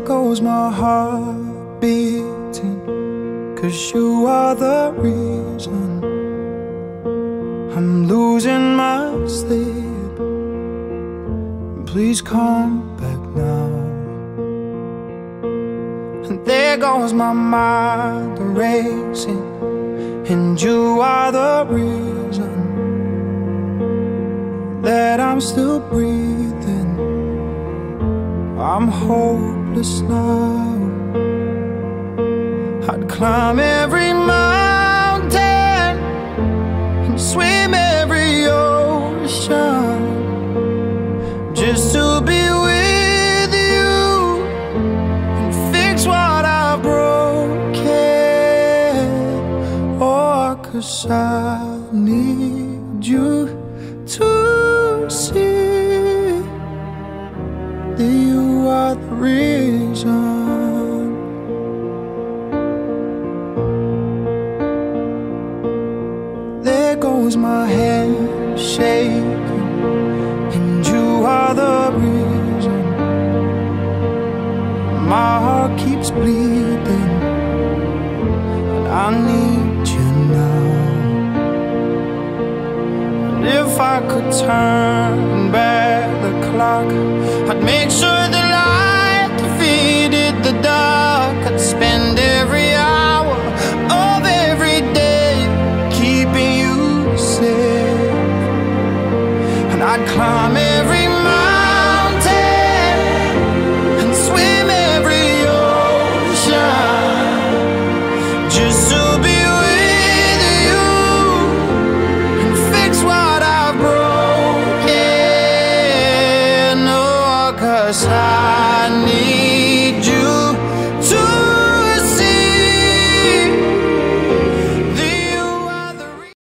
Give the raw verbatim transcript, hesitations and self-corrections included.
goes my heart beating, 'cause you are the reason I'm losing my sleep. Please come back now. And there goes my mind racing, and you are the reason that I'm still breathing. I'm hopeless now. I'd climb every mountain and swim every ocean just to be with you and fix what I've broken. Oh, 'cause I need you to see that you are the reason. There goes my head shaking, and you are the reason. My heart keeps bleeding, and I need you now. And if I could turn back the clock, I'd make sure the light defeated the dark. I'd spend every hour of every day keeping you safe, and I'd climb every mountain and swim every ocean just to be with you and fix what I've broken. Oh, 'cause I